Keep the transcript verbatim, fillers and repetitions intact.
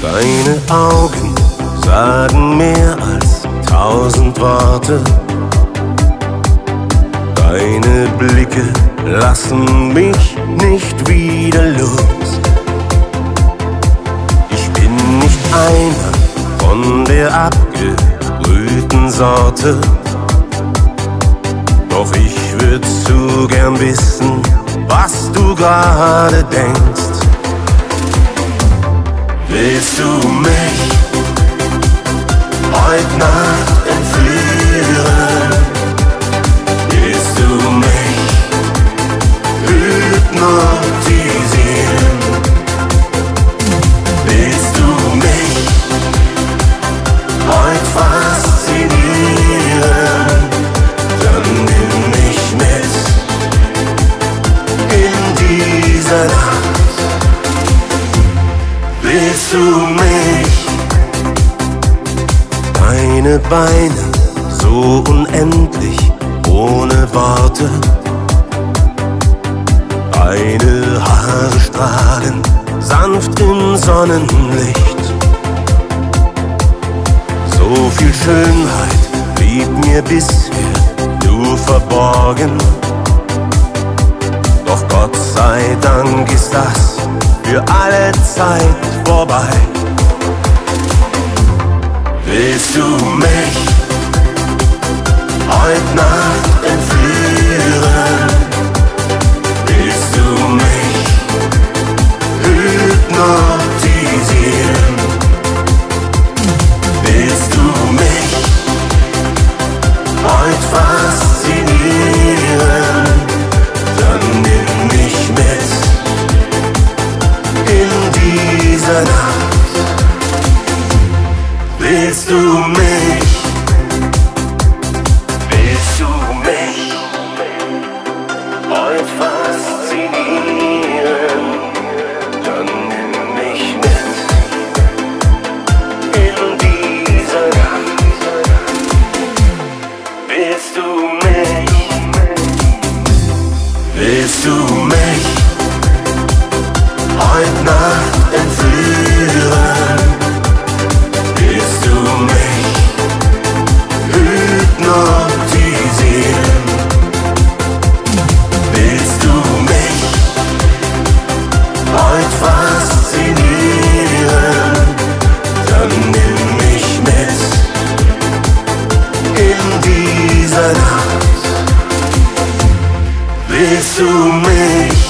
Deine Augen sagen mehr als tausend Worte. Deine Blicke lassen mich nicht wieder los. Ich bin nicht einer von der abgebrühten Sorte, doch ich würd zu gern wissen, was du gerade denkst. Willst du mich heut Nacht entführen? Willst du mich hypnotisieren? Willst du mich heut faszinieren? Dann nimm mich mit in dieser Nacht. Willst du mich? Deine Beine so unendlich ohne Worte. Deine Haare strahlen sanft im Sonnenlicht. So viel Schönheit blieb mir bisher nur verborgen. Doch Gott sei Dank ist das für alle Zeit vorbei. Willst du mich heut Nacht entführen? Willst du mich hypnotisieren? Willst du mich heut faszinieren? Dann nimm mich mit in dieser Nacht. Willst du mich? Willst du mich heut faszinieren? Dann nimm mich mit in dieser Nacht. Willst du mich? Willst du mich heut Nacht entführen? Willst du mich hypnotisieren? Willst du mich heut faszinieren? Dann nimm mich mit in dieser Nacht. Willst du mich?